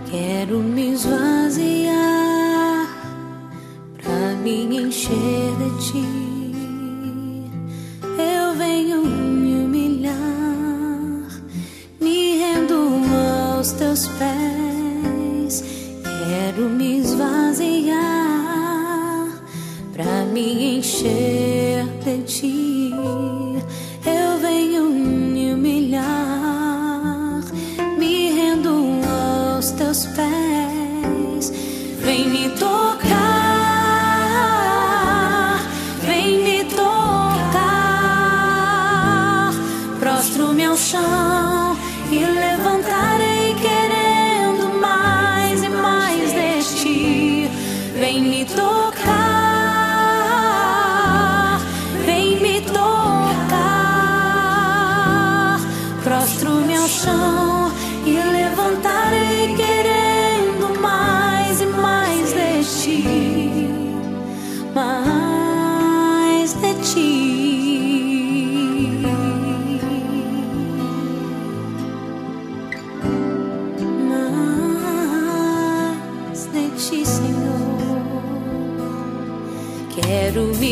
Quero me esvaziar pra me encher de ti. Eu venho me humilhar, me rendo aos teus pés. Quero me esvaziar pra me encher de ti. Eu venho me humilhar, me rendo aos teus pés. Vem me tocar, vem me tocar. Prostro-me ao chão e levantarei querendo mais e mais de ti. Vem me tocar, vem me tocar. Prostro-me ao chão e levantarei querendo mais e mais de ti, mais de ti. Mais de ti, Senhor. Quero me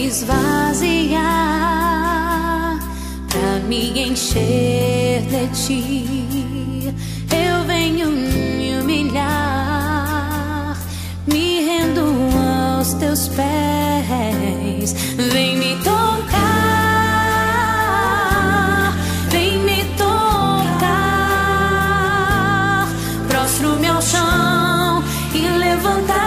esvaziar pra me encher de ti. Eu venho me humilhar, me rendo aos teus pés. Vem me tocar, vem me tocar. Prostro-me ao chão e levantar